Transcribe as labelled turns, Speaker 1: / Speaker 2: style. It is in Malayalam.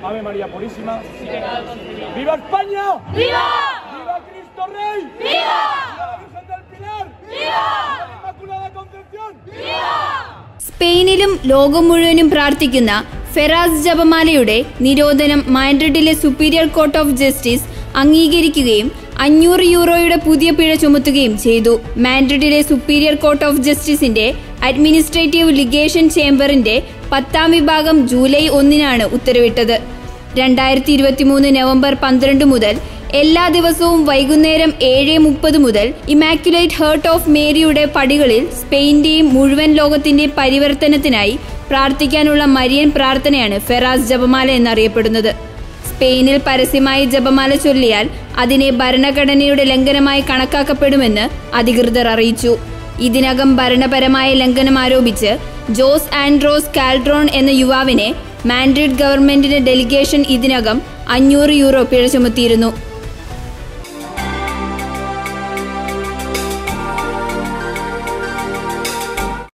Speaker 1: Ave María Purísima. ¡Viva España! ¡Viva! ¡Viva Cristo Rey! ¡Viva! ¡Viva la Virgen del Pilar! ¡Viva! ¡Viva la Inmaculada Concepción! ¡Viva!
Speaker 2: സ്പെയിനിലും ലോകം മുഴുവനും പ്രാർത്ഥിക്കുന്ന ഫെറാസ് ജപമാലയുടെ നിരോധനം മാഡ്രിഡിലെ സുപ്പീരിയർ കോർട്ട് ഓഫ് ജസ്റ്റിസ് അംഗീകരിക്കുകയും €500 പുതിയ പിഴ ചുമത്തുകയും ചെയ്തു. മാഡ്രിഡിലെ സുപ്പീരിയർ കോർട്ട് ഓഫ് ജസ്റ്റിസിന്റെ അഡ്മിനിസ്ട്രേറ്റീവ് ലിഗേഷൻ ചേംബറിന്റെ 10ാം വിഭാഗം ജൂലൈ 1 ഉത്തരവിട്ടത്. 2023 നവംബർ 12 മുതൽ എല്ലാ ദിവസവും വൈകുന്നേരം 7:30 മുതൽ ഇമാക്കുലേറ്റ് ഹേർട്ട് ഓഫ് മേരിയുടെ പടികളിൽ സ്പെയിന്റെയും മുഴുവൻ ലോകത്തിന്റെയും പരിവർത്തനത്തിനായി പ്രാർത്ഥിക്കാനുള്ള മരിയൻ പ്രാർത്ഥനയാണ് ഫെറാസ് ജപമാല എന്നറിയപ്പെടുന്നത്. സ്പെയിനിൽ പരസ്യമായി ജപമാല ചൊല്ലിയാൽ അതിനെ ഭരണഘടനയുടെ ലംഘനമായി കണക്കാക്കപ്പെടുമെന്ന് അധികൃതർ അറിയിച്ചു. ഇതിനകം ഭരണപരമായ ലംഘനം ആരോപിച്ച് ജോസ് ആൻഡ്രോസ് കാൽഡ്രോൺ എന്ന യുവാവിനെ മാഡ്രിഡ് ഗവൺമെന്റിന്റെ ഡെലിഗേഷൻ ഇതിനകം €500 പിഴ ചുമത്തിയിരുന്നു.